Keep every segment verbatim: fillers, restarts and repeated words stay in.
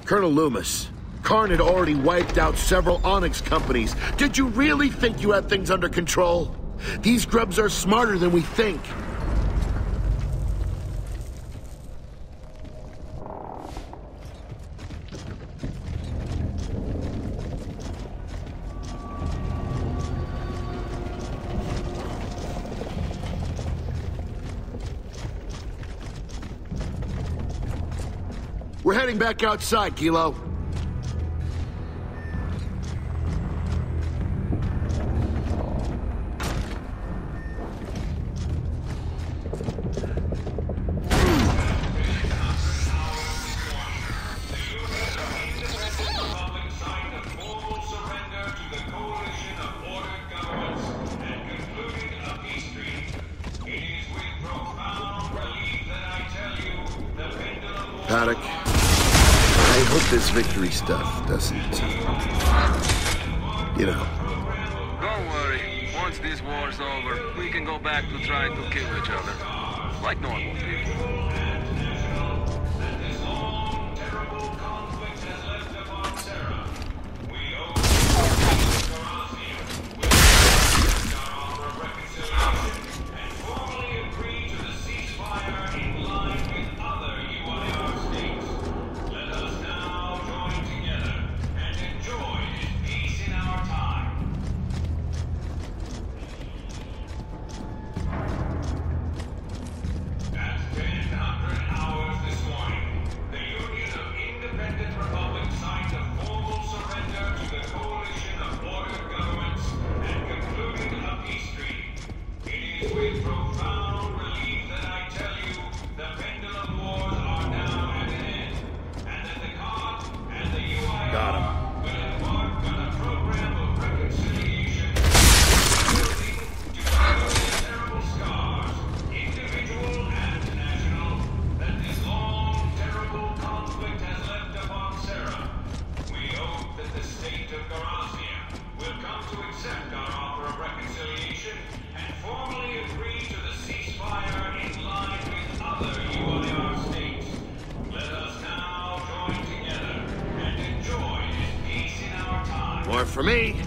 Colonel Loomis, Karn had already wiped out several Onyx companies. Did you really think you had things under control? These grubs are smarter than we think. We're heading back outside, Kilo. Paddock, I hope this victory stuff doesn't, you know. Don't worry. Once this war's over, we can go back to trying to kill each other. Like normal people. More for me.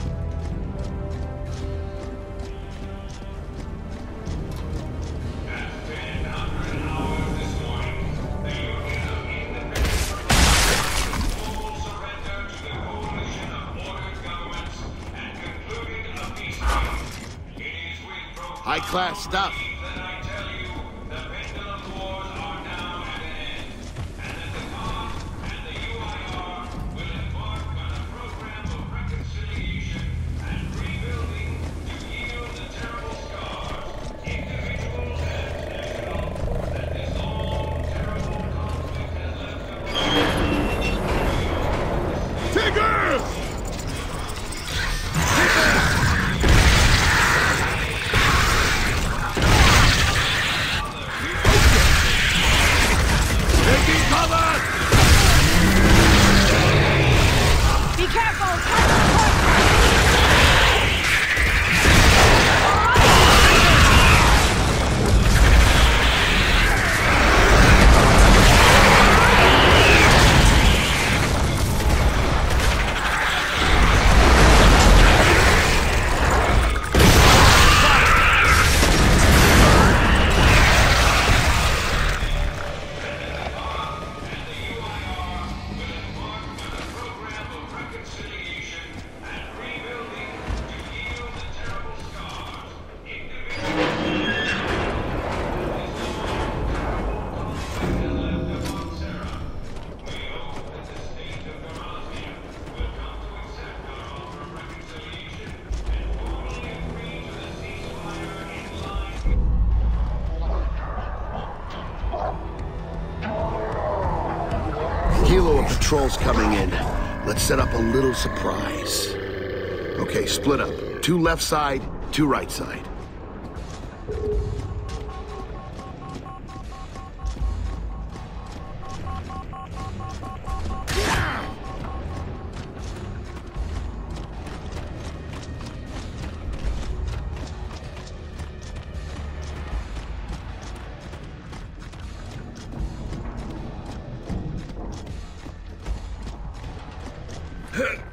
High-class stuff. Kilo of patrols coming in. Let's set up a little surprise. Okay, split up. Two left side, two right side. Huh.